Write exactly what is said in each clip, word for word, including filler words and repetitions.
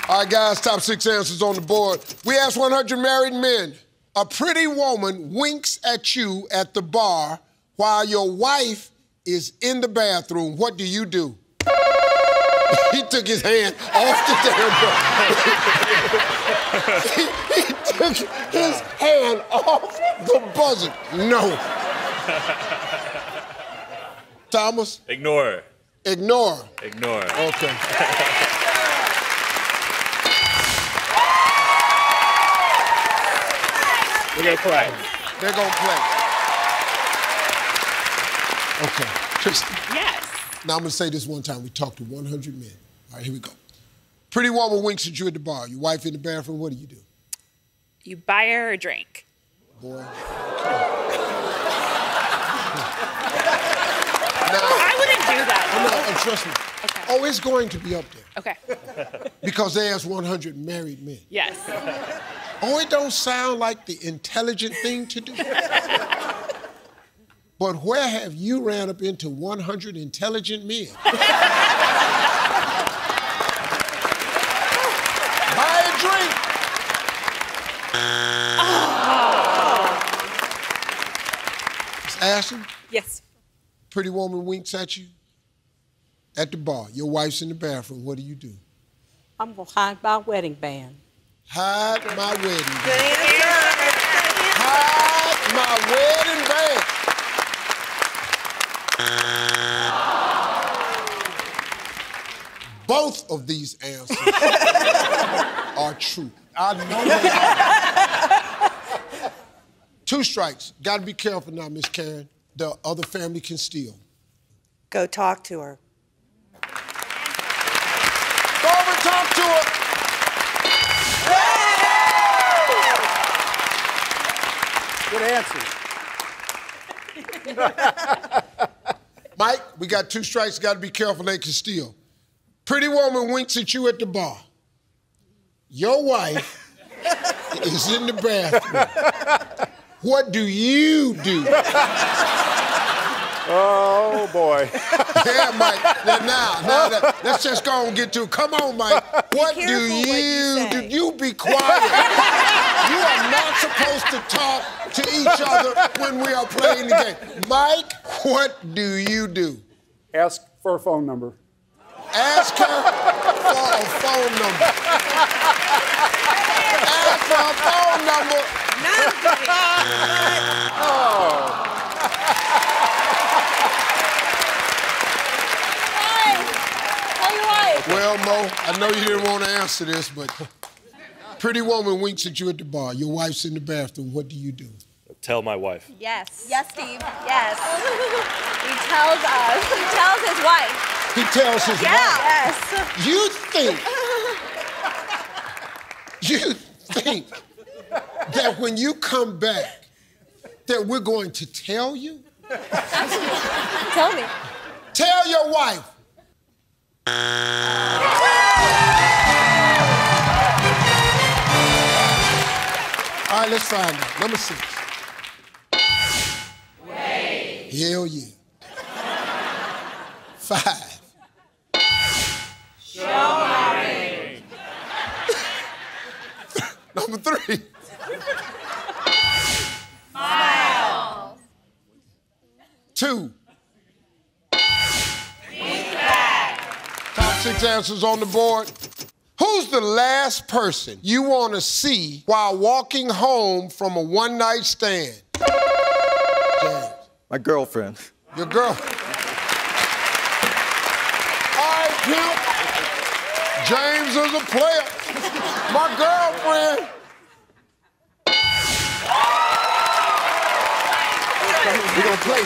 All right, guys, top six answers on the board. We asked one hundred married men. A pretty woman winks at you at the bar while your wife is in the bathroom. What do you do? He took his hand off the damn buzzer. he, he took his hand off the buzzer. No. Thomas? Ignore. Ignore. Ignore. Okay. We're gonna play. They're gonna play. Okay. Tristan. Yes. Now I'm gonna say this one time. We talked to one hundred men. All right, here we go. Pretty woman winks at you at the bar. Your wife in the bathroom, what do you do? You buy her a drink. Boy. I wouldn't do that. No, and trust me. Okay. Oh, it's going to be up there. Okay. Because they asked one hundred married men. Yes. Oh, it don't sound like the intelligent thing to do. But where have you ran up into one hundred intelligent men? Buy a drink. Oh. Miss Ashton? Yes. Pretty woman winks at you at the bar. Your wife's in the bathroom. What do you do? I'm gonna hide my wedding band. Hide my wedding band. Good answer. Hide my wedding band. Both of these answers are true. I know that. Two strikes. Got to be careful now, Miss Karen. The other family can steal. Go talk to her. Go over and talk to her. Good answer. Mike, we got two strikes. Got to be careful. They can steal. Pretty woman winks at you at the bar. Your wife is in the bathroom. What do you do? Oh, boy. Yeah, Mike. Now, now, now, now, let's just go and get to it. Come on, Mike. What do you, you do? You be quiet. You are not supposed to talk to each other when we are playing the game. Mike, what do you do? Ask for a phone number. Ask her for a phone number. Ask for a phone number. Oh. Well, Mo, I know you didn't want to answer this, but pretty woman winks at you at the bar. Your wife's in the bathroom. What do you do? Tell my wife. Yes. Yes, Steve. Yes. He tells us. He tells his wife. He tells his Yeah. wife. Yes. You think, you think that when you come back, that we're going to tell you? Tell me. Tell your wife. All right, let's find out. Number six. Wait. Hell yeah. Five. Show my ring. Number three. Smile. Two. Top six answers on the board. Who's the last person you want to see while walking home from a one-night stand? James. My girlfriend. Your girl. All right, pimp. James is a player. My girlfriend. We're gonna play.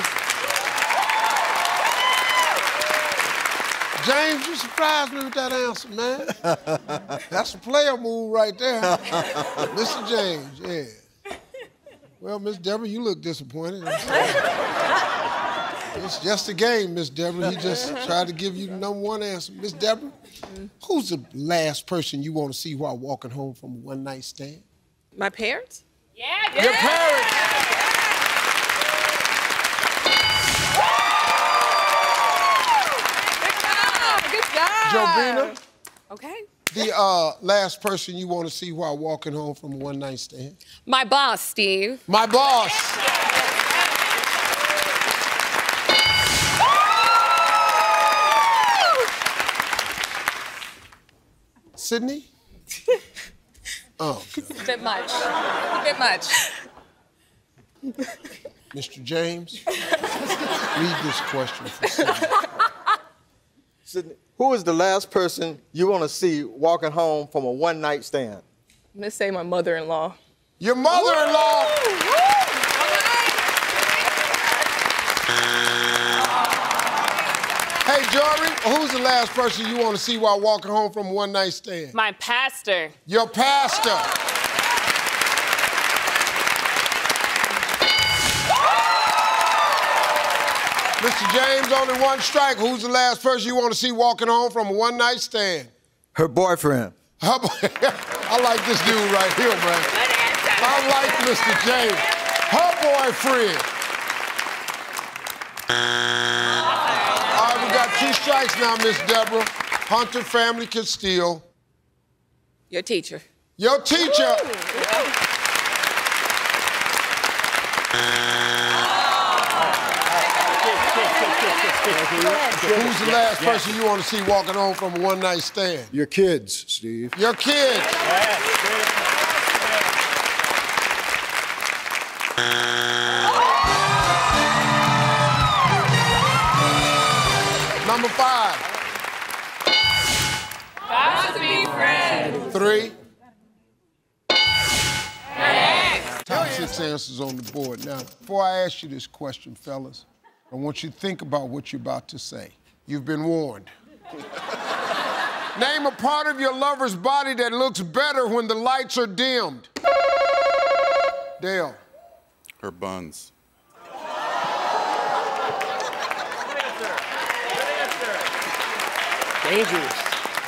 James, you surprised me with that answer, man. That's a player move right there. Mister James, yeah. Well, Miss Deborah, you look disappointed. It's just a game, Miss Deborah. He just tried to give you the number one answer. Miss Deborah, who's the last person you want to see while walking home from a one-night stand? My parents? Yeah, good. Your parents. Good job. Jobina? Okay. The uh, last person you want to see while walking home from a one-night stand? My boss, Steve. My boss. Sydney? Oh, God. A bit much. A bit much. Mister James, read this question for Sydney. Sydney, who is the last person you want to see walking home from a one-night stand? I'm gonna say my mother-in-law. Your mother-in-law. Hey, Jory, who's the last person you want to see while walking home from a one-night stand? My pastor. Your pastor. Mister James, only one strike. Who's the last person you want to see walking home from a one-night stand? Her boyfriend. Her boy- I like this dude right here, man. I like Mister James. Her boyfriend. All right, we got two strikes now, Miss Deborah. Hunter family can steal. Your teacher. Your teacher. Who's the last person you want to see walking home from a one-night stand? Your kids, Steve. Your kids. Number five. Got to be friends. Three. Top six answers on the board. Now, before I ask you this question, fellas, I want you to think about what you're about to say. You've been warned. Name a part of your lover's body that looks better when the lights are dimmed. Dale. Her buns. Dangerous.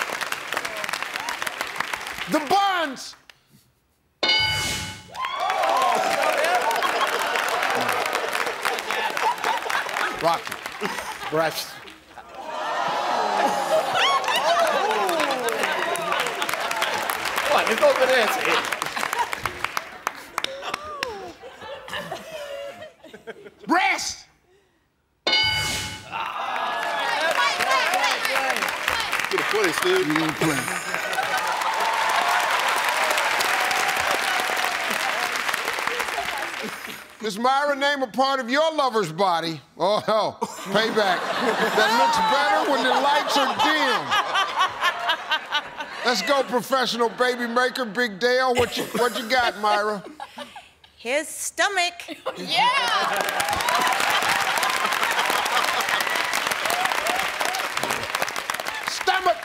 The buns. Rocky. Breast. Come on, let's go for this. Breast. Get a play, Steve. You didn't play. Miss Myra, name a part of your lover's body. Oh, hell, payback. That looks better when the lights are dim. Let's go, professional baby maker, Big Dale. What you, what you got, Myra? His stomach. Stomach.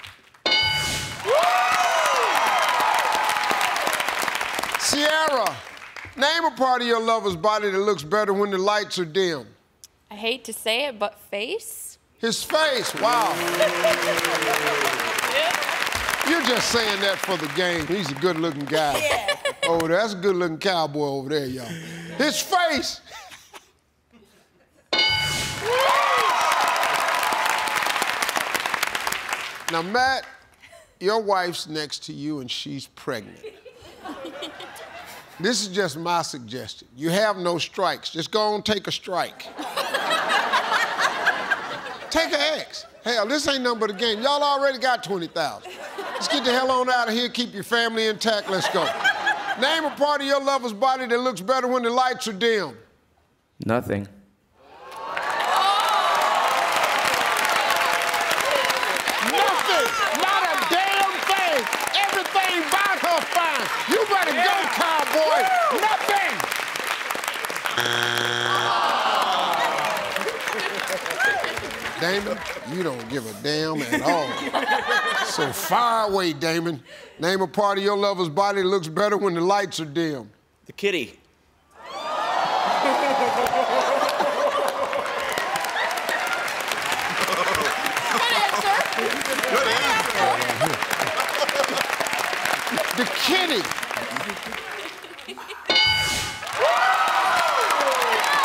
Sierra, name a part of your lover's body that looks better when the lights are dim. I hate to say it, but face. His face, wow. You're just saying that for the game. He's a good-looking guy. Yeah. Oh, that's a good-looking cowboy over there, y'all. His face. Now, Matt, your wife's next to you and she's pregnant. This is just my suggestion. You have no strikes. Just go and take a strike. Take an X. Hell, this ain't nothing but a game. Y'all already got twenty thousand. Let's get the hell on out of here, keep your family intact, let's go. Name a part of your lover's body that looks better when the lights are dim. Nothing. Nothing, not a damn thing. Everything about her fine. You better go, cowboy. Nothing. Damon, you don't give a damn at all. So far away, Damon. Name a part of your lover's body that looks better when the lights are dim. The kitty. The kitty.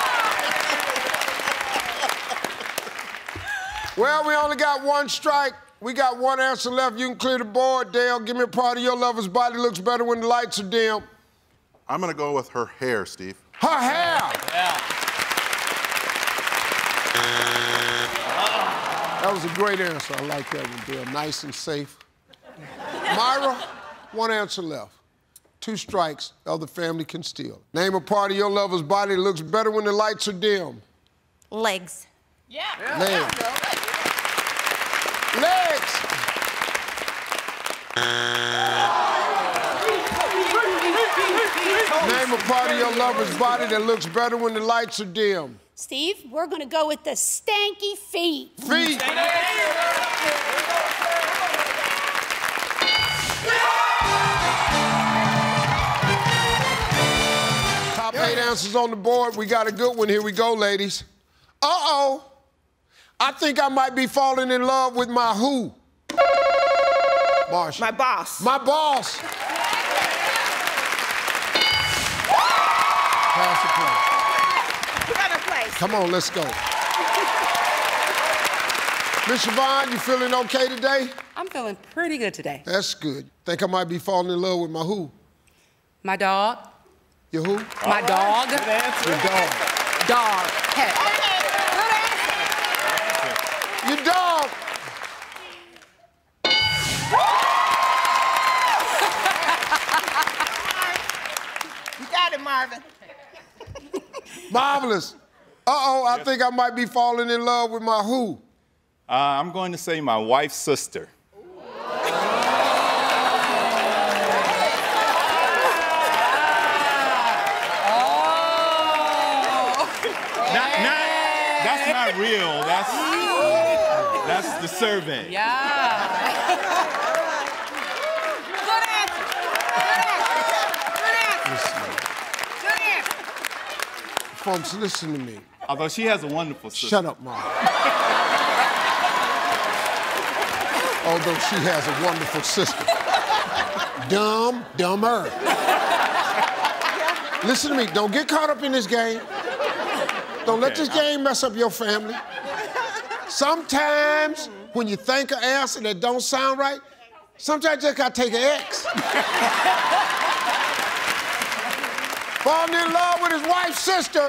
Well, we only got one strike. we got one answer left. You can clear the board. Dale, give me a part of your lover's body looks better when the lights are dim. I'm gonna go with her hair, Steve. Her hair! Yeah. That was a great answer. I like that one, Dale. Nice and safe. Myra, one answer left. Two strikes, the other family can steal. Name a part of your lover's body that looks better when the lights are dim. Legs. Yeah. Legs. Legs! Name a part of your lover's body that looks better when the lights are dim. Steve, we're gonna go with the stanky feet. Feet! Top eight answers on the board. We got a good one. Here we go, ladies. Uh-oh. I think I might be falling in love with my who? Marsha. My boss. My boss. Pass the play. Put on a place. Come on, let's go. Miss Siobhan, you feeling okay today? I'm feeling pretty good today. That's good. Think I might be falling in love with my who? My dog. Your who? My dog. Your dog. Dog. Pet. Your dog. You got it, Marvin. Marvelous. Uh-oh, I think I might be falling in love with my who? Uh, I'm going to say my wife's sister. Not, not, that's not real. That's, that's the survey. Yeah. Good answer. Good answer. Good answer. Folks, listen to me. Although she has a wonderful sister. Shut up, Mom. Although she has a wonderful sister. Dumb, dumber. Listen to me. Don't get caught up in this game. Don't let this game mess up your family. Sometimes when you think an answer that don't sound right, sometimes you just gotta take an X. Falling in love with his wife's sister.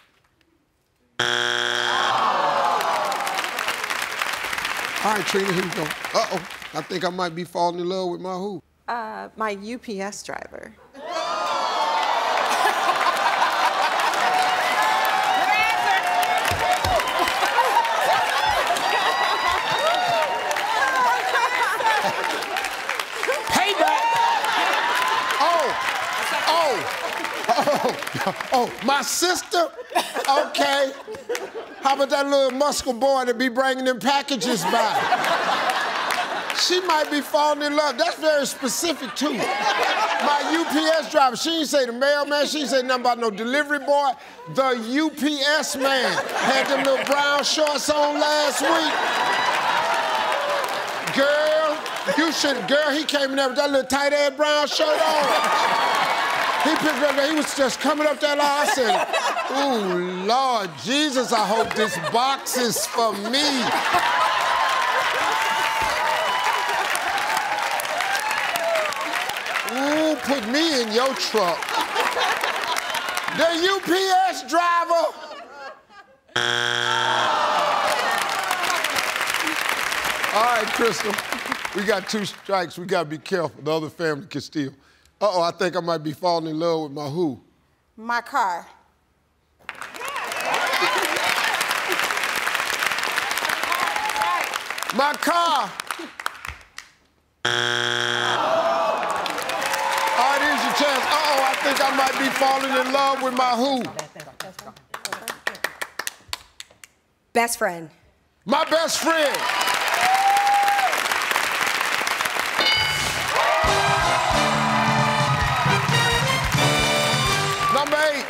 All right, Trina, here we go. Uh-oh, I think I might be falling in love with my who? Uh, my U P S driver. Oh, oh, my sister? Okay. How about that little muscle boy that be bringing them packages by? She might be falling in love. That's very specific, too. My U P S driver. She didn't say the mailman. She didn't say nothing about no delivery boy. The U P S man had them little brown shorts on last week. Girl, you should, girl, he came in there with that little tight-ass brown shirt on. He picked up there, he was just coming up that line. I said, ooh, Lord Jesus, I hope this box is for me. Ooh, put me in your truck. The U P S driver. All right, Crystal, we got two strikes. We gotta be careful. The other family can steal. Uh-oh, I think I might be falling in love with my who? My car. My car. All right, here's your chance. Uh-oh, I think I might be falling in love with my who? Best friend. My best friend. Number eight.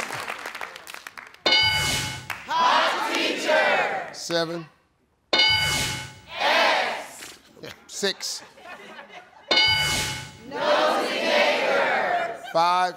Hot teacher. Seven. S. Six. Nosy neighbor. Five.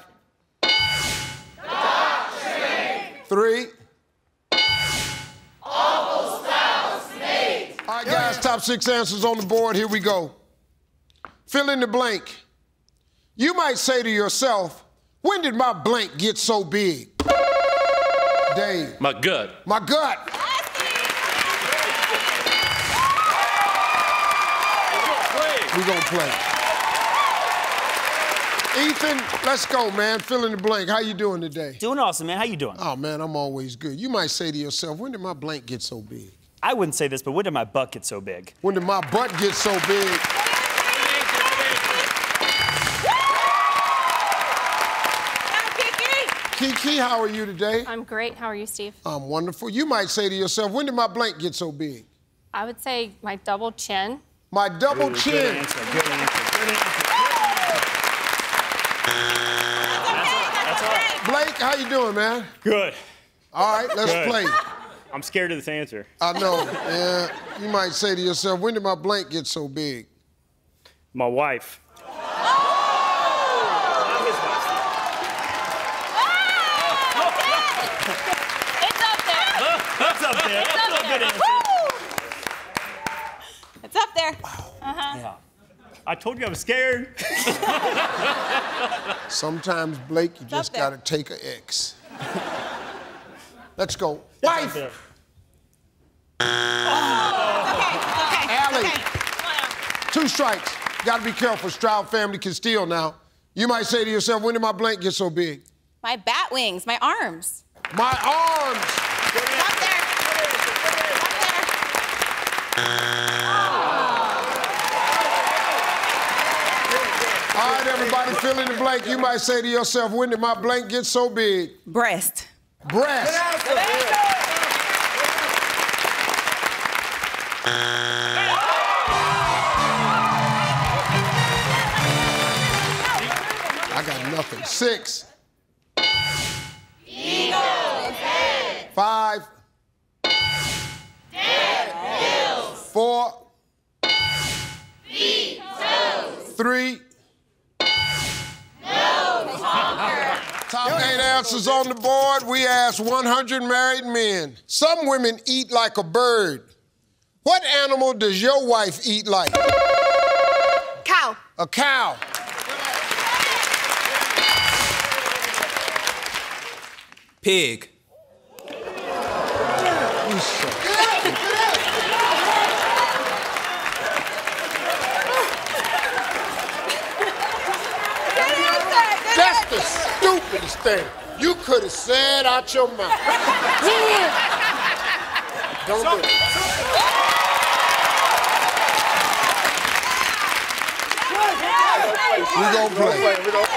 Doctrine. Three. Awful spouse, mate. All right, guys, top top six answers on the board. Here we go. Fill in the blank. You might say to yourself, when did my blank get so big? Dave. My gut. My gut. We're gonna play. Ethan, let's go, man. Fill in the blank. How you doing today? Doing awesome, man. How you doing? Oh, man, I'm always good. You might say to yourself, when did my blank get so big? I wouldn't say this, but when did my butt get so big? When did my butt get so big? Kiki, how are you today? I'm great. How are you, Steve? I'm wonderful. You might say to yourself, when did my blank get so big? I would say my double chin. My double Ooh, chin. Good answer, good answer, good answer. That's all right. Blake, how you doing, man? Good. All right, let's Good. play. I'm scared of this answer. I know. Yeah, you might say to yourself, when did my blank get so big? My wife. It's up there. That's up there. It's That's up a good there. answer. It's up there. Uh-huh. Yeah. I told you I was scared. Sometimes, Blake, you just there. gotta take an X. Let's go. That's up Wife! there. Allie, two strikes. Gotta be careful. Stroud family can steal now. You might say to yourself, when did my blank get so big? My bat wings, my arms. My arms! It's up there. All right, everybody, fill in the blank. You might say to yourself, when did my blank get so big? Breast. Breast. I got nothing. Six. Eagles. Five. Four. Three. Top eight answers on the board. We asked one hundred married men. Some women eat like a bird. What animal does your wife eat like? Cow. A cow. Pig. You so That's the stupidest thing you could have said out your mouth. Don't do it. We gonna play. We gonna...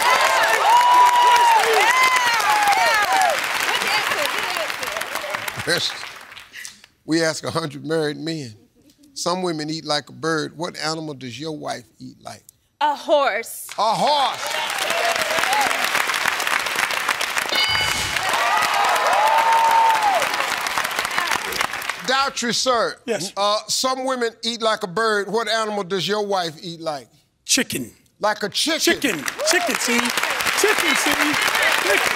We ask one hundred married men. Some women eat like a bird. What animal does your wife eat like? A horse. A horse. Doubtry, sir. Yes. Uh, some women eat like a bird. What animal does your wife eat like? Chicken. Like a chicken. Chicken. Chicken, see? Chicken, see? Chicken.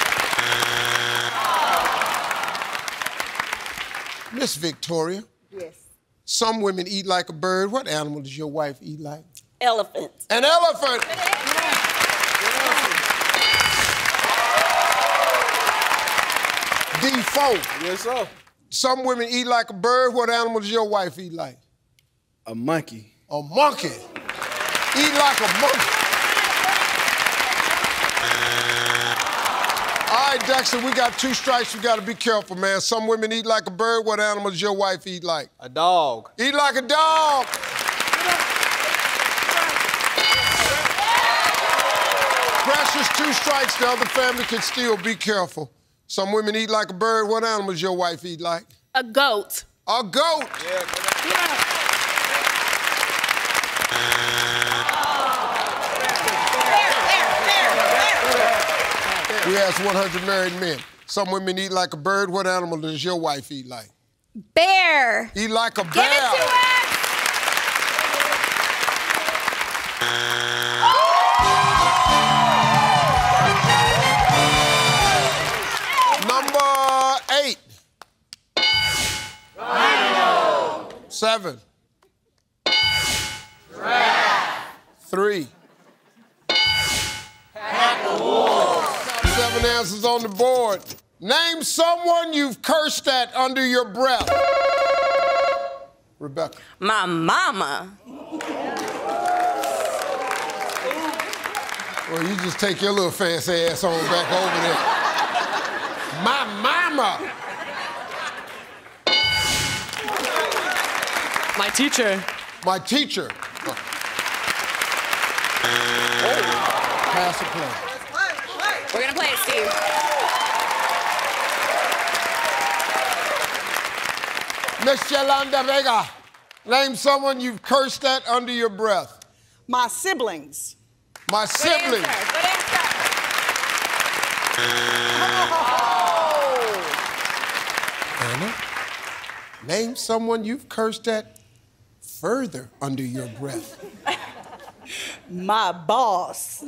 Miss Victoria. Yes. Some women eat like a bird. What animal does your wife eat like? Elephant. An elephant. D four. Yes, sir. Some women eat like a bird. What animal does your wife eat like? A monkey. A monkey. Eat like a monkey. All right, Dexter, we got two strikes. You got to be careful, man. Some women eat like a bird. What animal does your wife eat like? A dog. Eat like a dog. Precious, two strikes. The other family can steal. Be careful. Some women eat like a bird. What animal does your wife eat like? A goat. A goat. We asked one hundred married men. Some women eat like a bird. What animal does your wife eat like? Bear. Eat like a bear. Give it to us. Number eight. Rhino. Seven. answers on the board. Name someone you've cursed at under your breath. Rebecca. My mama. Well, you just take your little fancy ass on back over there. My mama. My teacher. My teacher. Oh. Pass or play? We're gonna play it, Steve. Miss Yolanda Vega, name someone you've cursed at under your breath. My siblings. My siblings. Good answer. Good answer. Anna, name someone you've cursed at further under your breath. My boss.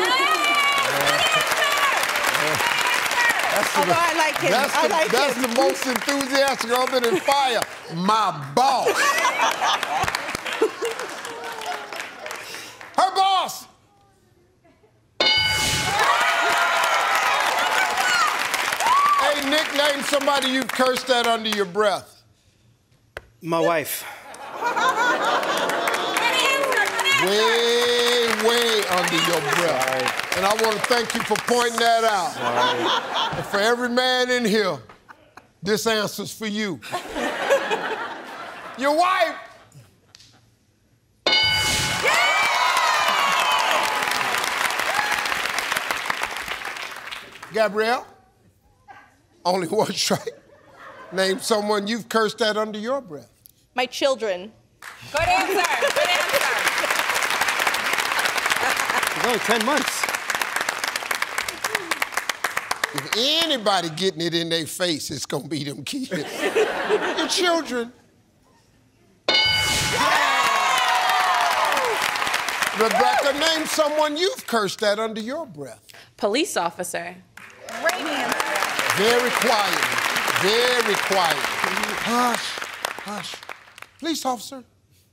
That's Oh, the, I like him. That's, I the, like that's him. the most enthusiastic other than fire. My boss. Her boss. Hey, Nick, name somebody you've cursed at under your breath. My wife. Way, way under your breath. And I want to thank you for pointing that out. And for every man in here, this answer's for you. Your wife. Gabrielle, only one strike. Name someone you've cursed at under your breath. My children. Good answer. Good answer. It's only ten months. If anybody getting it in their face, it's gonna be them kids. Your children. Rebecca, name someone you've cursed at under your breath. Police officer. Great answer. Very quiet. Very quiet. Hush, hush. Police officer.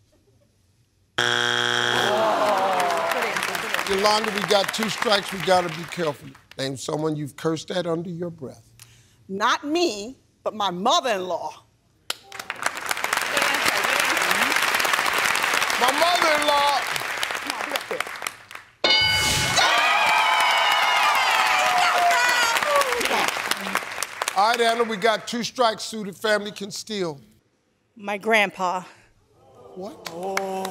Yolanda, we got two strikes. We gotta be careful. Name someone you've cursed at under your breath. Not me, but my mother-in-law. My mother-in-law. All right, Anna, we got two strikes. Suited family can steal. My grandpa. What? Oh.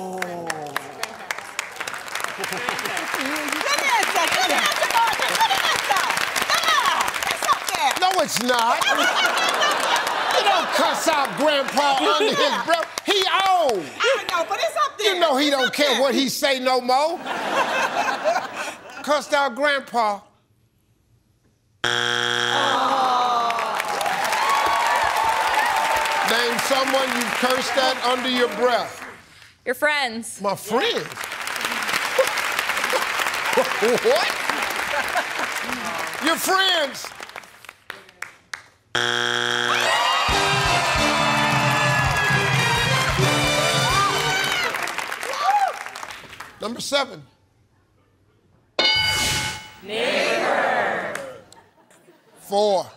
Good answer. Good answer, Martin. Good answer. Yeah, it's up there. No, it's not. You don't cuss out Grandpa under his breath. He old. I know, but it's up there. You know he It's don't up care there. what he say no more. Cussed out Grandpa. Name someone you cursed at under your breath. Your friends. My friend. What? Your friends. Number seven. Neighbor. Four.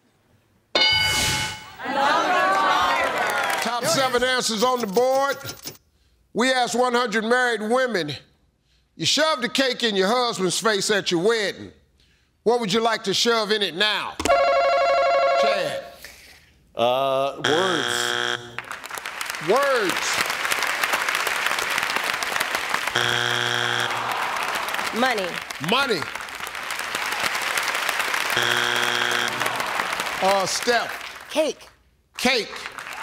Top seven answers on the board. We asked one hundred married women, you shoved a cake in your husband's face at your wedding. What would you like to shove in it now? Chad. Uh, words. Words. Money. Money. Uh, Steph. Cake. Cake.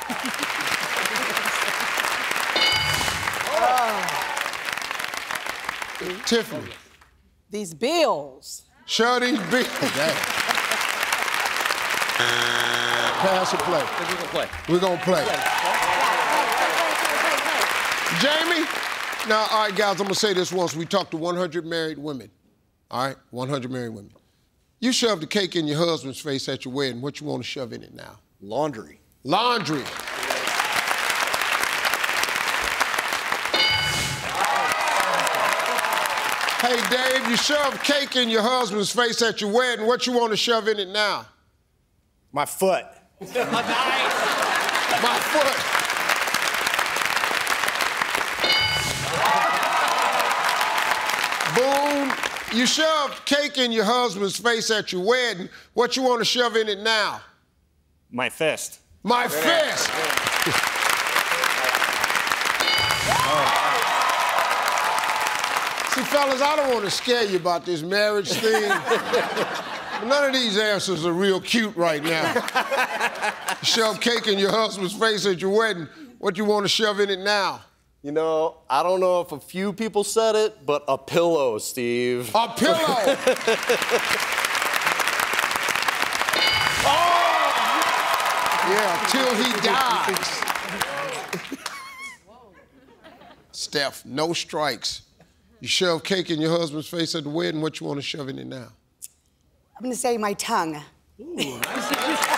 Tiffany. These bills. Shove these bills. Pass or play? We're gonna play. We're gonna play. Jamie? Now, all right, guys, I'm gonna say this once. We talked to one hundred married women. All right, one hundred married women. You shoved a cake in your husband's face at your wedding. What you want to shove in it now? Laundry. Laundry. Hey, Dave, you shoved cake in your husband's face at your wedding. What you want to shove in it now? My foot. My foot. Boone, you shoved cake in your husband's face at your wedding. What you want to shove in it now? My fist. My fist. See, fellas, I don't want to scare you about this marriage thing. But none of these answers are real cute right now. You shove cake in your husband's face at your wedding. What you want to shove in it now? You know, I don't know if a few people said it, but a pillow, Steve. A pillow! Oh! Yeah, till he dies. Steph, no strikes. You shove cake in your husband's face at the wedding. What you want to shove in it now? I'm gonna say my tongue. Ooh, nice.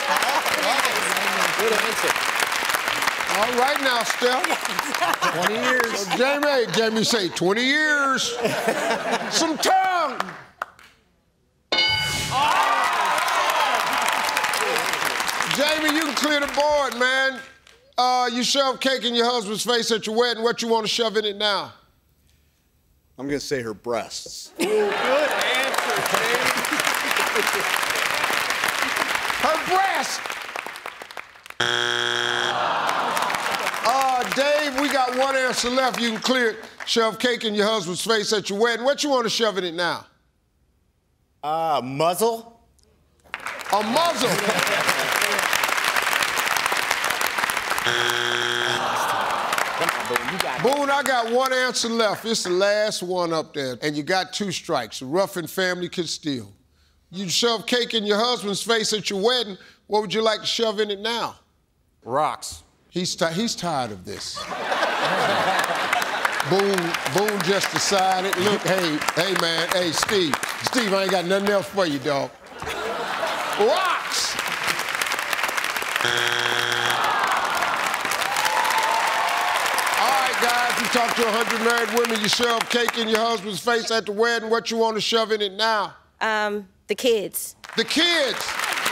Good answer. All right now, Steph. twenty years. So Jamie, Jamie say twenty years. Some tongue. Oh. Jamie, you can clear the board, man. Uh, you shove cake in your husband's face at your wedding. What you want to shove in it now? I'm going to say her breasts. Ooh, good answer, Jamie. Her breast. Uh, Dave, we got one answer left. You can clear it. Shove cake in your husband's face at your wedding. What you want to shove in it now? Uh, muzzle? A muzzle. Boone, I got one answer left. It's the last one up there. And you got two strikes. The Ruffin family could steal. You shove cake in your husband's face at your wedding. What would you like to shove in it now? Rocks. He's, he's tired of this. Boone, Boone just decided, look, hey, hey, man, hey, Steve. Steve, I ain't got nothing else for you, dog. Rocks! Guys, you talk to one hundred married women, you shove cake in your husband's face at the wedding. What you want to shove in it now? Um, the kids. The kids.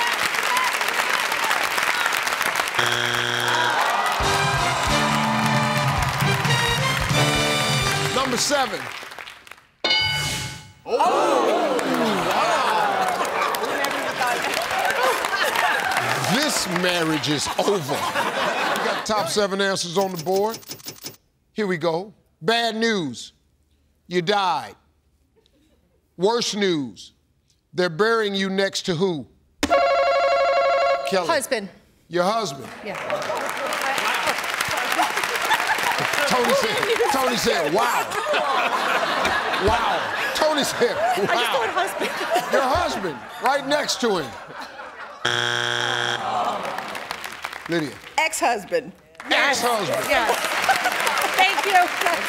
Number seven. Oh! Wow. This marriage is over. We got top seven answers on the board. Here we go. Bad news. You died. Worse news. They're burying you next to who? Kelly. Husband. Your husband. Yeah. Tony said, Tony said, wow. Wow. Tony said, wow. I just thought husband. Your husband, right next to him. Lydia. Ex-husband. Ex-husband. Yes. Thank you.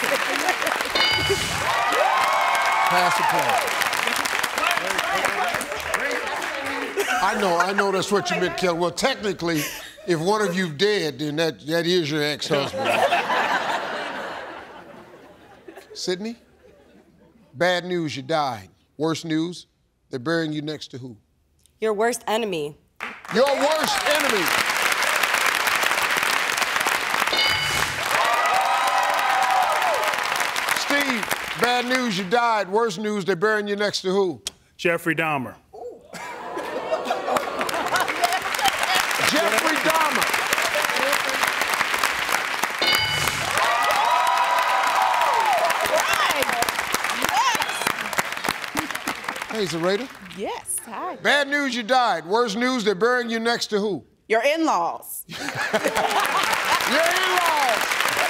Pass the play. I know, I know that's what you meant, Kelly. Well, technically, if one of you dead, then that, that is your ex-husband. Sydney? Bad news, you died. Worst news, they're burying you next to who? Your worst enemy. Your worst enemy. Steve, bad news, you died. Worst news, they're burying you next to who? Jeffrey Dahmer. Jeffrey Dahmer. Hey, Zareta. Yes, hi. Bad news, you died. Worst news, they're burying you next to who? Your in-laws. Your in-laws.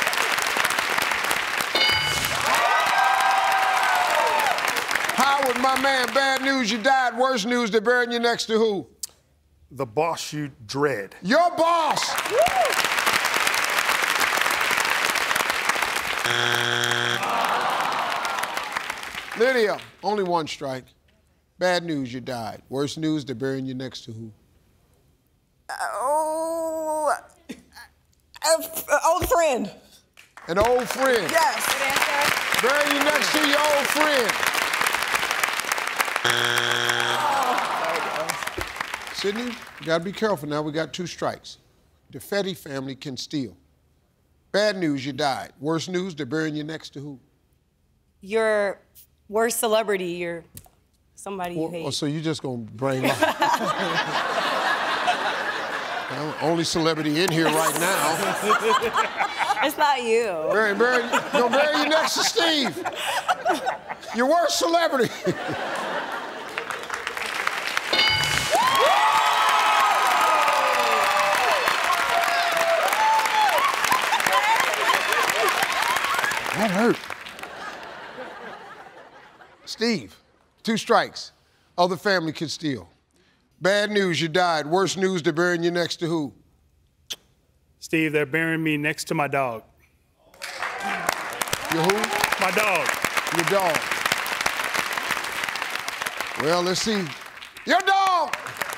Howard, my man, bad news, you died. Worst news, they're burying you next to who? The boss you dread. Your boss. Lydia, only one strike. Bad news, you died. Worst news, they're burying you next to who? Oh, an old friend. An old friend. Yes. Burying you next to your old friend. Sydney, you gotta be careful now. We got two strikes. The Fetty family can steal. Bad news, you died. Worst news, they're burying you next to who? Your worst celebrity. You're somebody you Well, hate. oh, so you just gonna bring up. Well, only celebrity in here right now. It's not you. Bury, bury, gonna bury you next to Steve. Your worst celebrity. That hurt. Steve, two strikes. Other family can steal. Bad news, you died. Worst news, they're burying you next to who? Steve, they're burying me next to my dog. Your who? My dog. Your dog. Well, let's see. Your dog!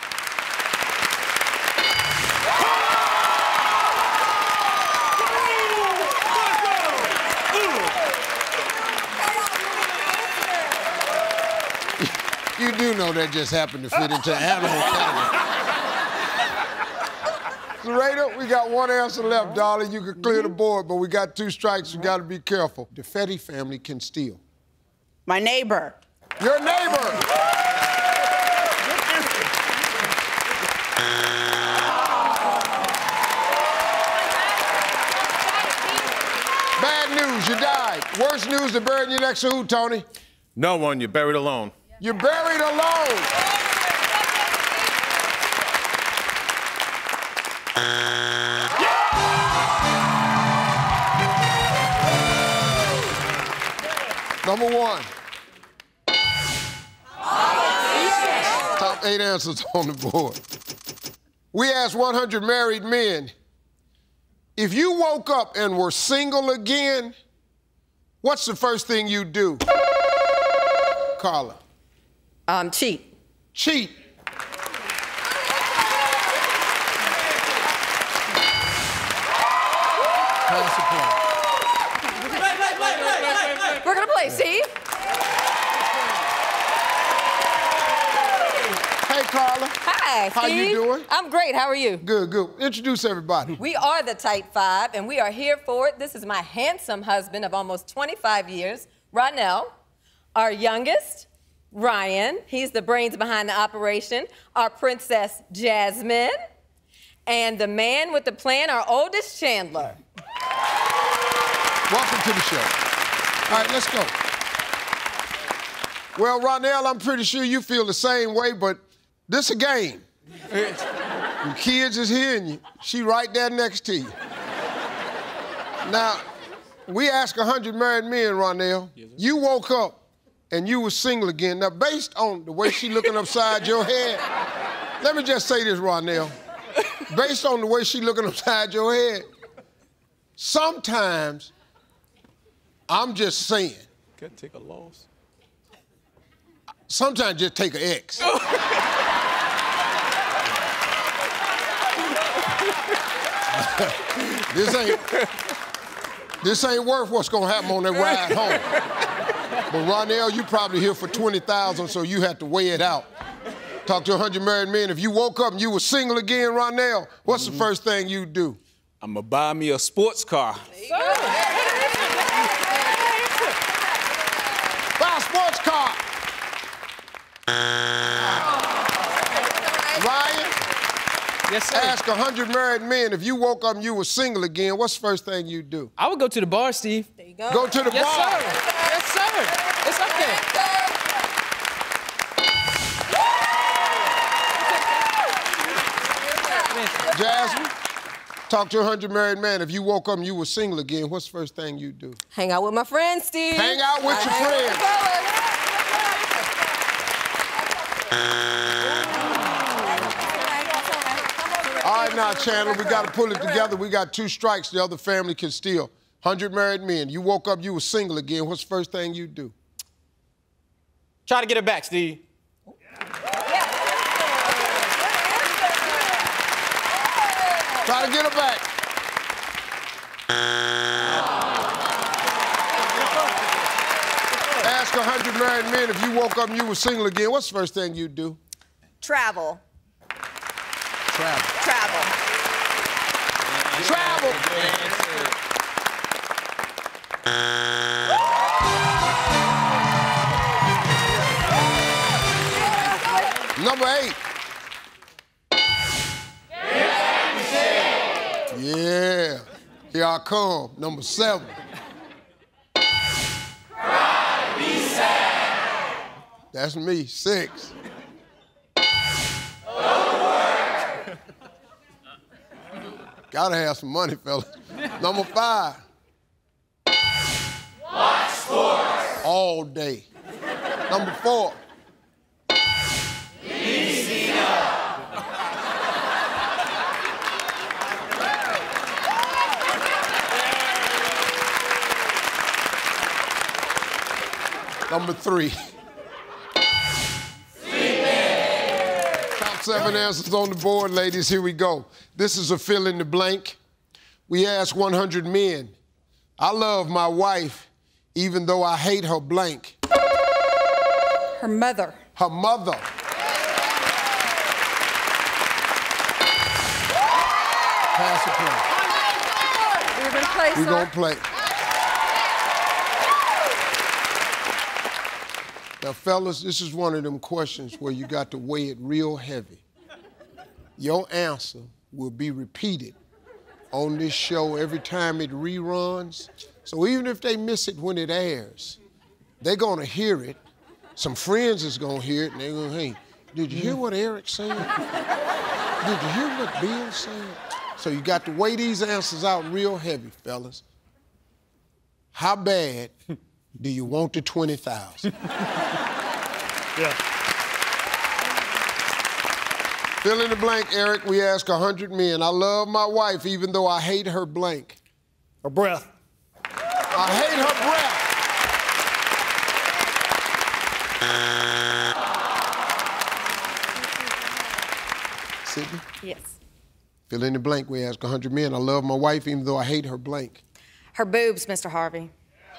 You do know that just happened to fit into animal category. Zareta, we got one answer left, darling. You can clear the board, but we got two strikes. You got to be careful. The Fetty family can steal. My neighbor. Your neighbor. Bad news, you died. Worst news, they're burying you next to who, Tony? No one, you're buried alone. You're buried alone. Number one. Top eight answers on the board. We asked one hundred married men, if you woke up and were single again, what's the first thing you'd do? Carla. Um, cheat. Cheat. Pass the point. We're gonna play, Steve. Hey, Carla. Hi, Steve. How you doing? I'm great. How are you? Good, good. Introduce everybody. We are the Type Five, and we are here for it. This is my handsome husband of almost twenty-five years, Ronell. Our youngest, Ryan. He's the brains behind the operation. Our princess, Jasmine. And the man with the plan, our oldest, Chandler. Welcome to the show. All right, let's go. Well, Ronell, I'm pretty sure you feel the same way, but this a game. Your kids is here and you, she right there next to you. Now, we asked one hundred married men, Ronell. Yes, you woke up and you were single again. Now, based on the way she looking upside your head, let me just say this, Ronell. Based on the way she looking upside your head, sometimes I'm just saying. Can't take a loss. Sometimes just take an X. This ain't, this ain't worth what's gonna happen on that ride home. But Ronell, you probably here for twenty thousand, so you have to weigh it out. Talk to one hundred married men. If you woke up and you were single again, Ronell, what's mm-hmm. the first thing you'd do? I'm gonna buy me a sports car. Buy a sports car. Ryan? Yes, sir. Ask one hundred married men, if you woke up and you were single again, what's the first thing you'd do? I would go to the bar, Steve. There you go. Go to the yes, bar. Sir. Yes, sir. It's up there. Jasmine, talk to one hundred married men. If you woke up and you were single again, what's the first thing you'd do? Hang out with my friends, Steve. Hang out with your friends. All right, now, Chandler, we got to pull it together. We got two strikes the other family can steal. one hundred married men. You woke up, you were single again. What's the first thing you'd do? Try to get it back, Steve. Try to get her back. Ask one hundred married men, if you woke up and you were single again, what's the first thing you'd do? Travel. Travel. Travel. Travel. Number eight. Yeah. Here I come. Number seven. Cry, be sad. That's me. Six. Gotta have some money, fellas. Number five. Watch sports. All day. Number four. Number three. Top seven answers on the board, ladies. Here we go. This is a fill in the blank. We asked one hundred men. I love my wife, even though I hate her blank. Her mother. Her mother. Pass the play. We're gonna play, We're sir. gonna play. Now, fellas, this is one of them questions where you got to weigh it real heavy. Your answer will be repeated on this show every time it reruns. So even if they miss it when it airs, they're gonna hear it. Some friends is gonna hear it, and they're gonna, hey, did you hear what Eric said? Did you hear what Bill said? So you got to weigh these answers out real heavy, fellas. How bad do you want the twenty thousand? Yeah. Fill in the blank, Eric. We ask one hundred men. I love my wife even though I hate her blank. Her breath. I hate her breath. Sydney? Yes. Fill in the blank. We ask one hundred men. I love my wife even though I hate her blank. Her boobs, Mister Harvey.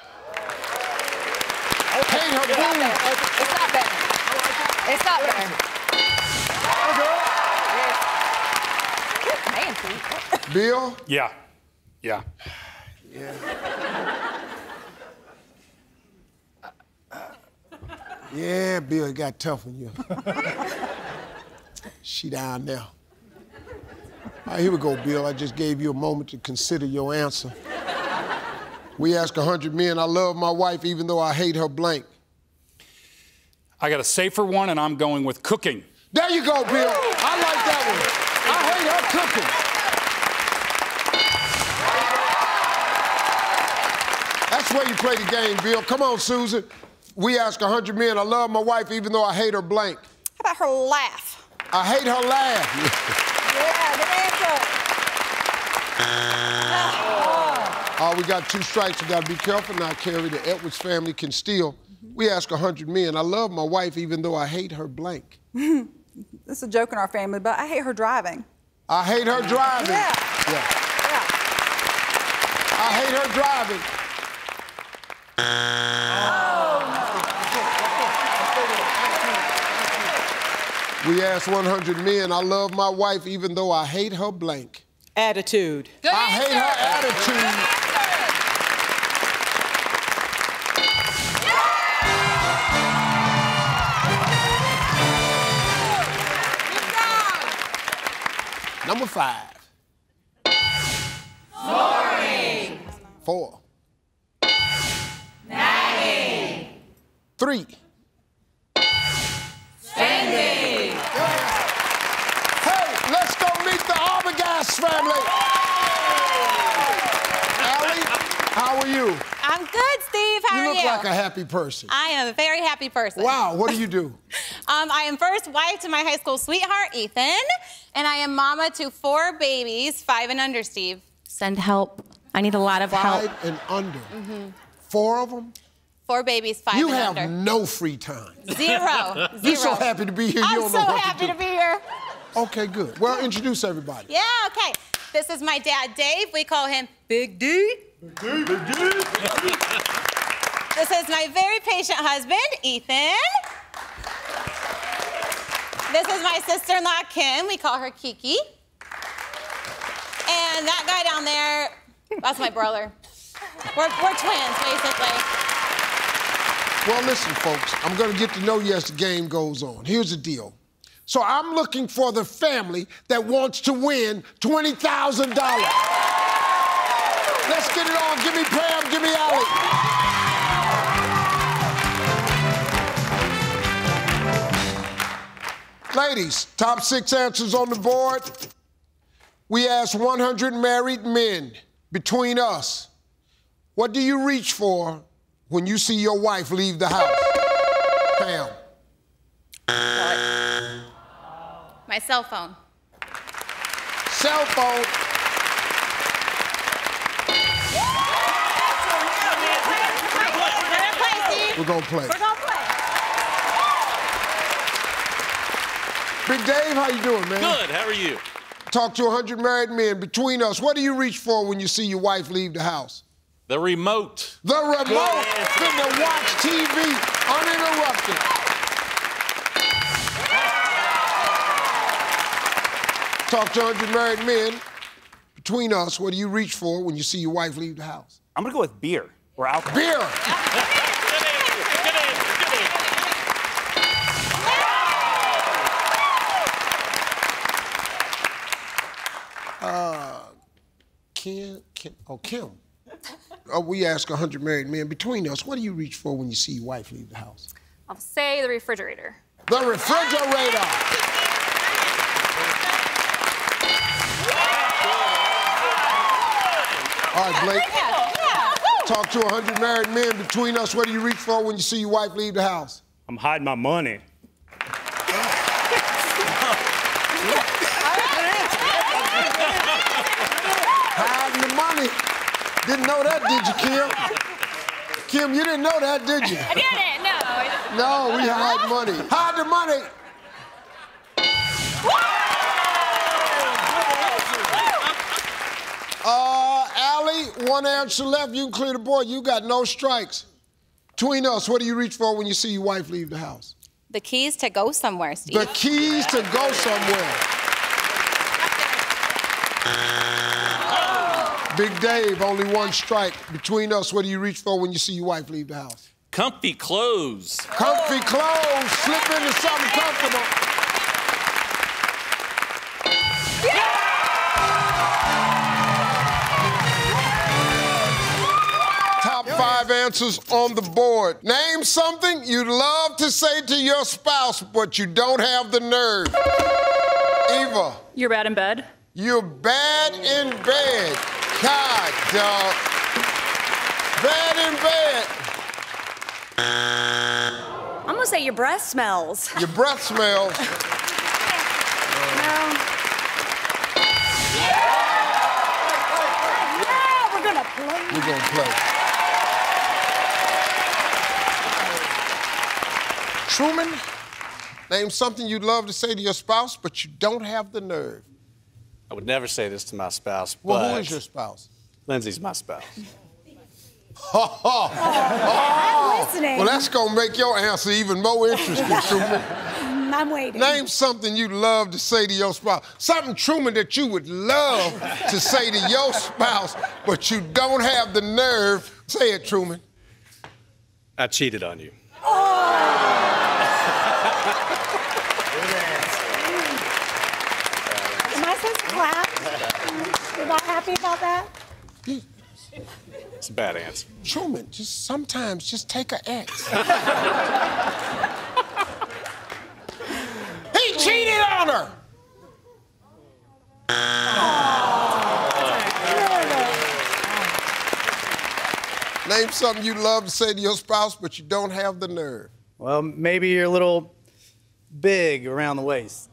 Hate her boobs. It's not better. It's not better. Man, Pete. Bill? Yeah. Yeah. Yeah. Yeah, Bill, it got tough on you. She down there. All right, here we go, Bill. I just gave you a moment to consider your answer. We ask one hundred men, I love my wife even though I hate her blank. I got a safer one, and I'm going with cooking. There you go, Bill. I like that one. I hate her cooking. That's where you play the game, Bill. Come on, Susan. We ask one hundred men, I love my wife even though I hate her blank. How about her laugh? I hate her laugh. Yeah, good answer. Oh, we got two strikes. We got to be careful not carry. The Edwards family can steal. We ask one hundred men, I love my wife even though I hate her blank. This is a joke in our family, but I hate her driving. I hate her driving. Yeah. Yeah. I hate her driving. We asked one hundred men, I love my wife even though I hate her blank. Attitude. Good I answer. Hate her attitude. Number five. Snoring. Four. Nagging. Three. Spending. Hey, let's go meet the Arbogast family. Allie, how are you? I'm good, Steve. How you are you? look like a happy person. I am a very happy person. Wow, what do you do? um, I am first wife to my high school sweetheart, Ethan, and I am mama to four babies, five and under, Steve. Send help. I need a lot of five help. Five and under? Mm-hmm. Four of them? Four babies, five you and under. You have no free time. Zero. Zero. You're so happy to be here, I'm you don't so know what happy to do. to be here. Okay, good. Well, introduce everybody. Yeah, okay. This is my dad, Dave. We call him Big D. Big D. Big D. This is my very patient husband, Ethan. This is my sister-in-law, Kim. We call her Kiki. And that guy down there, that's my brother. We're, we're twins, basically. Well, listen, folks, I'm going to get to know you as the game goes on. Here's the deal. So I'm looking for the family that wants to win twenty thousand dollars. Let's get it on. Give me Pam, give me Allie. Ladies, top six answers on the board. We asked one hundred married men between us, what do you reach for when you see your wife leave the house? Pam. My cell phone. Cell phone. We're gonna play. We're gonna play. Big Dave, how you doing, man? Good, how are you? Talk to one hundred married men between us. What do you reach for when you see your wife leave the house? The remote. The remote. Finna watch T V uninterrupted. Talk to one hundred married men between us. What do you reach for when you see your wife leave the house? I'm gonna go with beer or alcohol. Beer. Uh, Kim, Kim, oh, Kim. Oh, we ask one hundred married men between us, what do you reach for when you see your wife leave the house? I'll say the refrigerator. The refrigerator. All right, Blake. Yeah, yeah. Talk to one hundred married men between us, what do you reach for when you see your wife leave the house? I'm hiding my money. Hiding the money. Didn't know that, did you, Kim? Kim, you didn't know that, did you? I didn't, no. No, we hide money. Hide the money. Uh, Allie, one answer left. You can clear the board. You got no strikes. Between us, what do you reach for when you see your wife leave the house? The keys to go somewhere, Steve. The keys to go somewhere. Big Dave, only one strike. Between us, what do you reach for when you see your wife leave the house? Comfy clothes. Comfy clothes. Slip into something comfortable. Top five answers on the board. Name something you'd love to say to your spouse, but you don't have the nerve. Eva. You're bad in bed. You're bad in bed. God, dog. Bad in bed. I'm gonna say your breath smells. Your breath smells. No. Yeah, we're gonna play. We're gonna play. Truman, name something you'd love to say to your spouse, but you don't have the nerve. I would never say this to my spouse, Well, but... who is your spouse? Lindsay's my spouse. Oh, oh, I'm listening. Well, that's gonna make your answer even more interesting, Truman. I'm waiting. Name something you'd love to say to your spouse. Something, Truman, that you would love to say to your spouse, but you don't have the nerve. Say it, Truman. I cheated on you. Am I supposed to clap? Am I happy about that? It's a bad answer. Truman, just sometimes just take an X. He cheated on her! Name something you love to say to your spouse, but you don't have the nerve. Well, maybe you're a little big around the waist.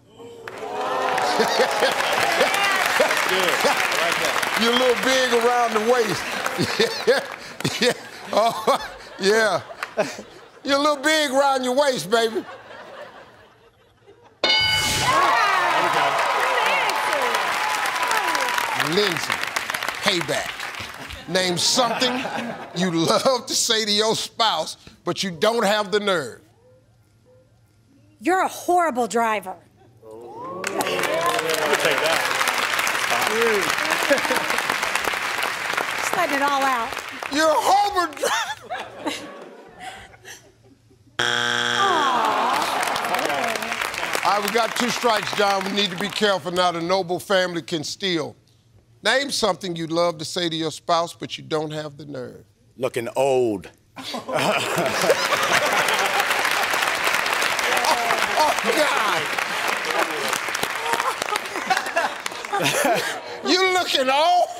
You're a little big around the waist. Yeah, yeah, oh, yeah. You're a little big around your waist, baby. Lindsay, payback. Name something you love to say to your spouse, but you don't have the nerve. You're a horrible driver. take that. Just letting it all out. You're a Homer. All right, we got two strikes, John. We need to be careful now. The Noble family can steal. Name something you'd love to say to your spouse, but you don't have the nerve. Looking old. Oh, God. You looking old?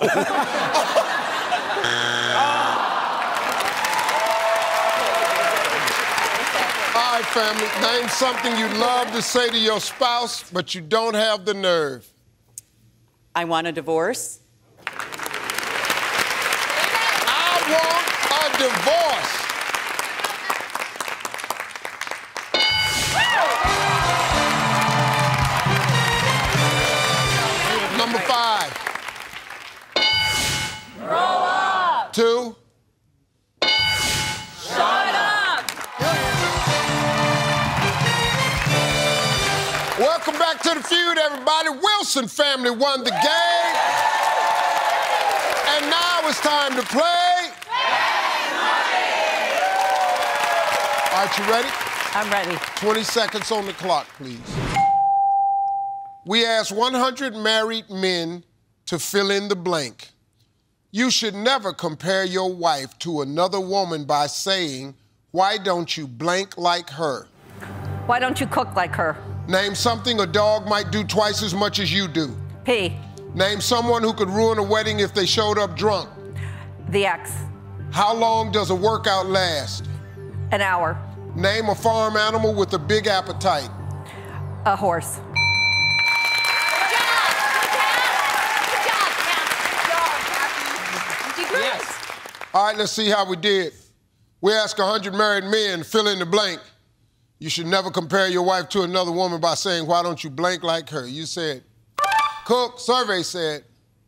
All right, family. Name something you'd love to say to your spouse, but you don't have the nerve. I want a divorce. I want a divorce. Number five. Grow up. Two. Shut up. Welcome back to the feud, everybody. Wilson family won the game. And now it's time to play. All right, you ready? I'm ready. twenty seconds on the clock, please. We asked one hundred married men to fill in the blank. You should never compare your wife to another woman by saying, why don't you blank like her? Why don't you cook like her? Name something a dog might do twice as much as you do. P. Name someone who could ruin a wedding if they showed up drunk. The X. How long does a workout last? An hour. Name a farm animal with a big appetite. A horse. Yes. All right, let's see how we did. We asked one hundred married men, fill in the blank. You should never compare your wife to another woman by saying, why don't you blank like her? You said, cook. Survey said.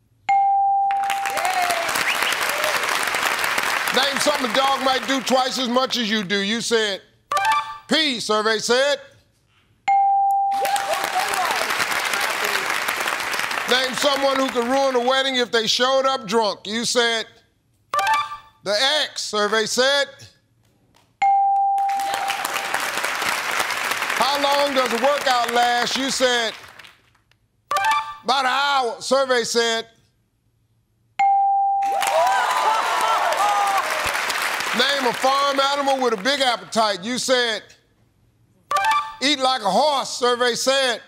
Name something a dog might do twice as much as you do. You said, P. Survey said. Name someone who could ruin a wedding if they showed up drunk. You said, the X. Survey said. How long does a workout last? You said, about an hour. Survey said. Name a farm animal with a big appetite. You said, eat like a horse. Survey said.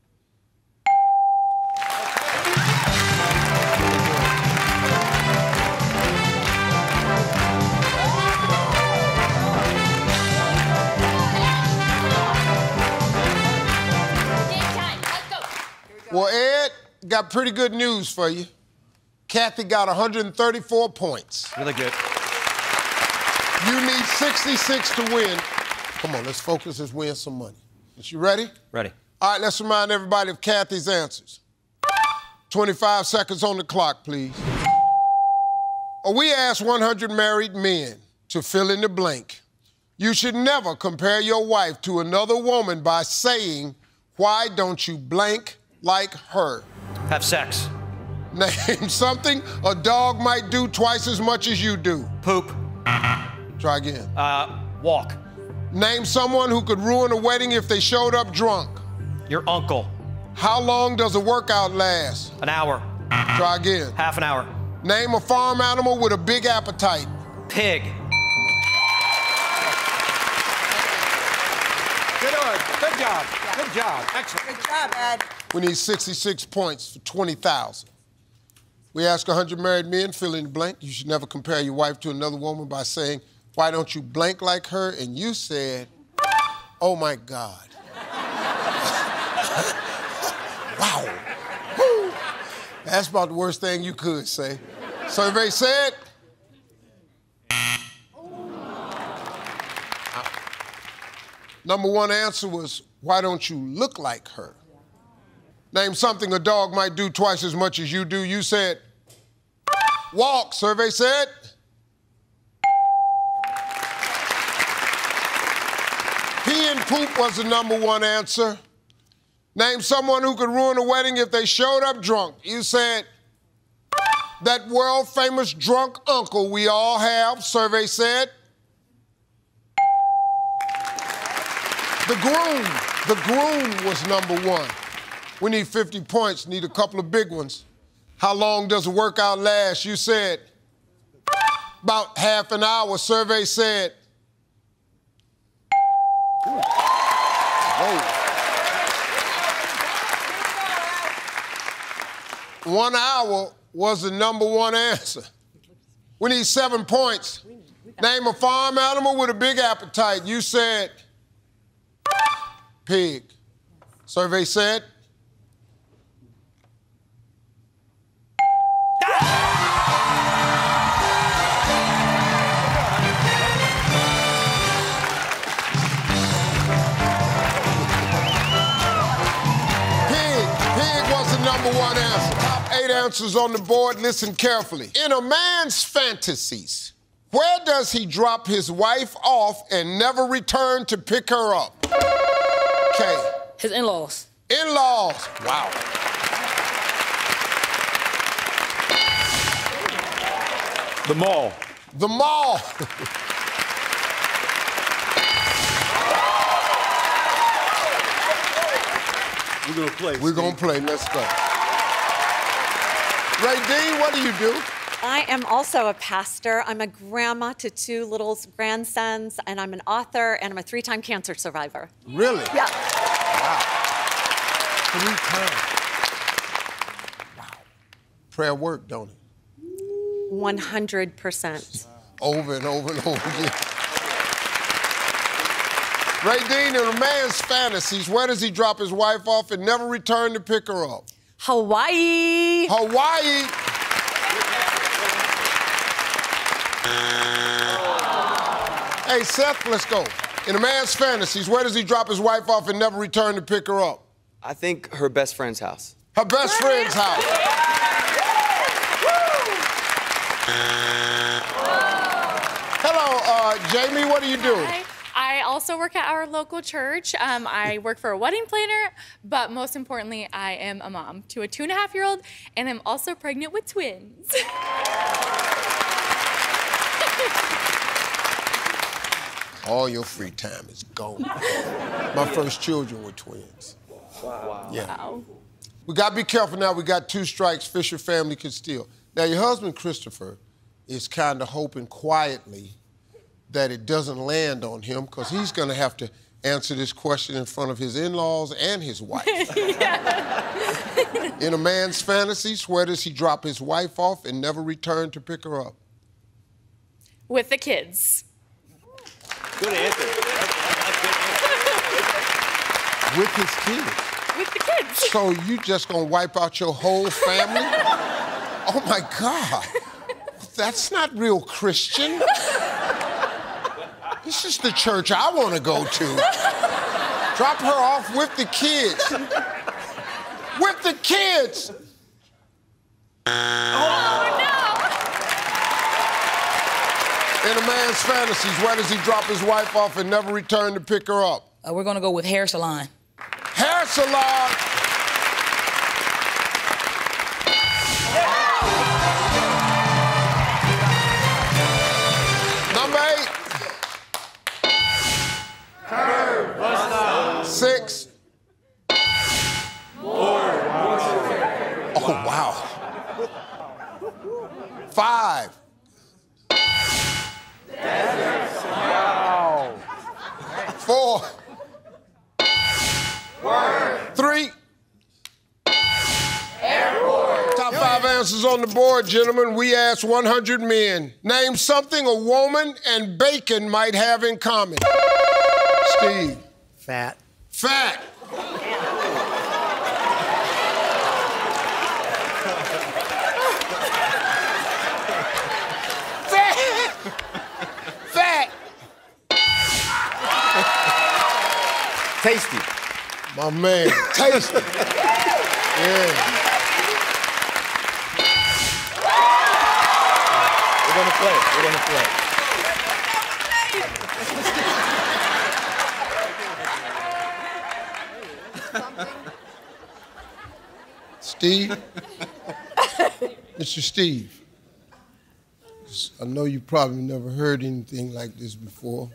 Well, Ed, got pretty good news for you. Kathy got one hundred thirty-four points. Really good. You need sixty-six to win. Come on, let's focus. Let's win some money. Is you ready? Ready. All right, let's remind everybody of Kathy's answers. twenty-five seconds on the clock, please. We asked one hundred married men to fill in the blank. You should never compare your wife to another woman by saying, why don't you blank like her? Have sex. Name something a dog might do twice as much as you do. Poop. Try again. Uh, walk. Name someone who could ruin a wedding if they showed up drunk. Your uncle. How long does a workout last? An hour. Try again. Half an hour. Name a farm animal with a big appetite. Pig. Good, on. Good job. Good job. Excellent. Good job, Ed. We need sixty-six points for twenty thousand. We ask one hundred married men, fill in the blank. You should never compare your wife to another woman by saying, why don't you blank like her? And you said, oh my God. Wow. Woo. That's about the worst thing you could say. Survey said. Number one answer was, why don't you look like her? Name something a dog might do twice as much as you do. You said, walk. Survey said. Pee and poop was the number one answer. Name someone who could ruin a wedding if they showed up drunk. You said, that world-famous drunk uncle we all have, survey said. The groom, the groom was number one. We need fifty points, need a couple of big ones. How long does a workout last? You said about half an hour, survey said. Whoa. One hour was the number one answer. We need seven points. Name a farm animal with a big appetite. You said pig. Survey said. Number one answer. Top eight answers on the board. Listen carefully. In a man's fantasies, where does he drop his wife off and never return to pick her up? Okay. His in-laws. In-laws. Wow. The mall. The mall. We're gonna play. We're gonna play. Let's go. Ray Dean, what do you do? I am also a pastor. I'm a grandma to two little grandsons, and I'm an author, and I'm a three-time cancer survivor. Really? Yeah. Wow. Three times. Wow. Prayer work, don't it? one hundred percent. Over and over and over again. Ray Dean, in a man's fantasies, where does he drop his wife off and never return to pick her up? Hawaii. Hawaii. Hey, Seth, let's go. In a man's fantasies, where does he drop his wife off and never return to pick her up? I think her best friend's house. Her best friend's house. Hello, uh, Jamie, what do you do? Hi. I also work at our local church. Um, I work for a wedding planner, but most importantly, I am a mom to a two and a half year old, and I'm also pregnant with twins. All your free time is gone. My first children were twins. Wow. Yeah. Wow. We got to be careful now. We got two strikes. Fisher family could steal. Now, your husband, Christopher, is kind of hoping quietly that it doesn't land on him because he's going to have to answer this question in front of his in-laws and his wife. In a man's fantasies, where does he drop his wife off and never return to pick her up? With the kids. Good answer. With his kids? With the kids. So you just going to wipe out your whole family? Oh, my God. That's not real Christian. This is the church I want to go to. Drop her off with the kids. With the kids. Oh, no. In a man's fantasies, where does he drop his wife off and never return to pick her up? Uh, we're gonna go with hair salon. Hair salon. Number eight. Six. Oh, wow. Five. Wow. Four. Three. Top five answers on the board, gentlemen. We asked one hundred men. Name something a woman and bacon might have in common. Steve. Fat. Fat. Fat. Fat. Tasty. My man, tasty. Yeah. We're gonna play. We're gonna play. Steve? Mister Steve, I know you probably never heard anything like this before.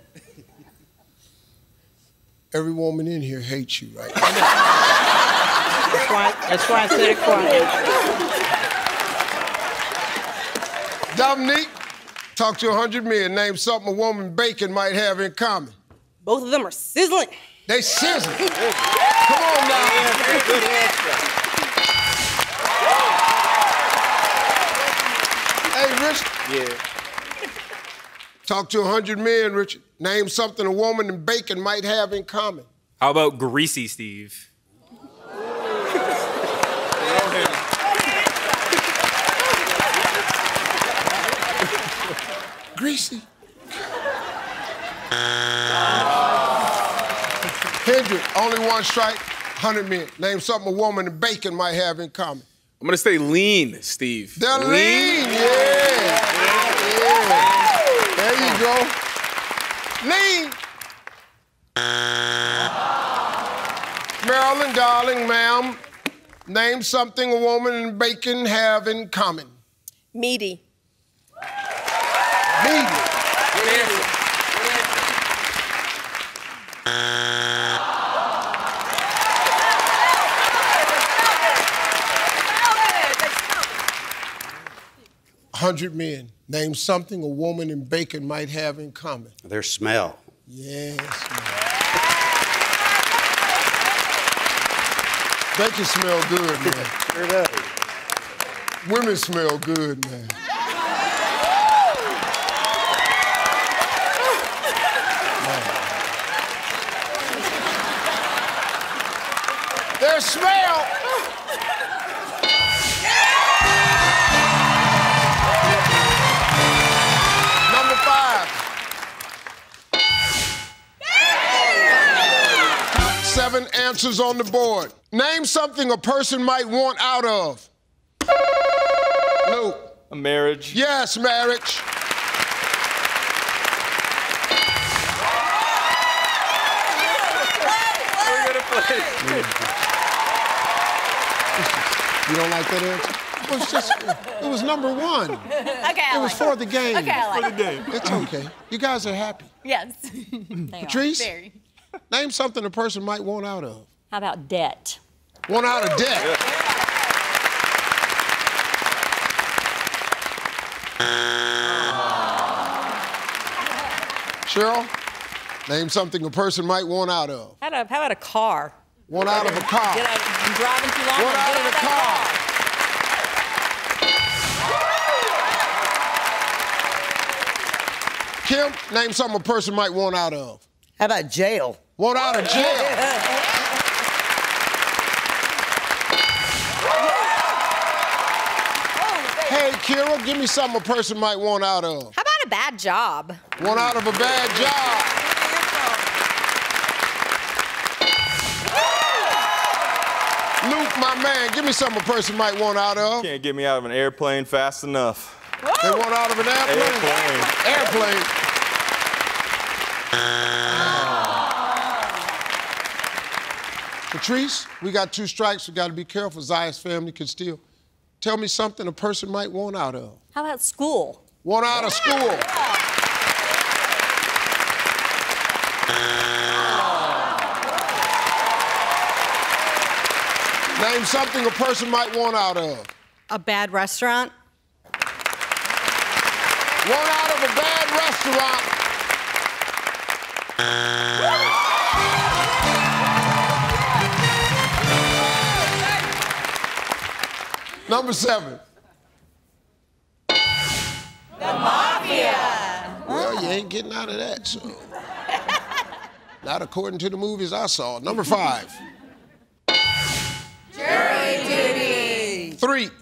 Every woman in here hates you right now. That's why, that's why I said it quiet. Dominique, talk to a hundred men. Name something a woman and bacon might have in common. Both of them are sizzling. They sizzling. Come on now. Good answer. Hey, Rich. Yeah. Talk to a hundred men, Richard. Name something a woman and bacon might have in common. How about greasy Steve? Greasy. Hendrick, only one strike, hundred men. Name something a woman and bacon might have in common. I'm gonna say lean, Steve. They're lean, lean. Yeah. yeah. There you go. Lean. Marilyn, darling, ma'am, name something a woman and bacon have in common. Meaty. Meaty. Good answer. Hundred men. Name something a woman and bacon might have in common. Their smell. Yes, man. Bacon smell good, man. Sure does. Women smell good, man. Their smell. Number five. Seven answers on the board. Name something a person might want out of. Luke. A marriage. Yes, marriage. We're gonna play. You don't like that answer? It was just, it was number one. Okay, I It was like for it. the game. Okay, I like For the it. game. It's okay. You guys are happy. Yes. Patrice, Very. name something a person might want out of. How about debt? Want out of debt. Cheryl, name something a person might want out of. How about, how about a car? Want out of a car. Get out, I'm driving too long. Want Get out of the that car. Kim, name something a person might want out of. How about jail? Want out of jail. Hey, Kira, give me something a person might want out of. How about a bad job? Want out of a bad job. Luke, my man, give me something a person might want out of. Can't get me out of an airplane fast enough. They want out of an airplane? Airplane. Airplane. Patrice, we got two strikes. We got to be careful. Zaya's family could steal. Tell me something a person might want out of. How about school? Want out of school. Name something a person might want out of. A bad restaurant. Want out of a bad restaurant. Number seven. The Mafia. Well, you ain't getting out of that, so. Not according to the movies I saw. Number five. Jury duty. Three.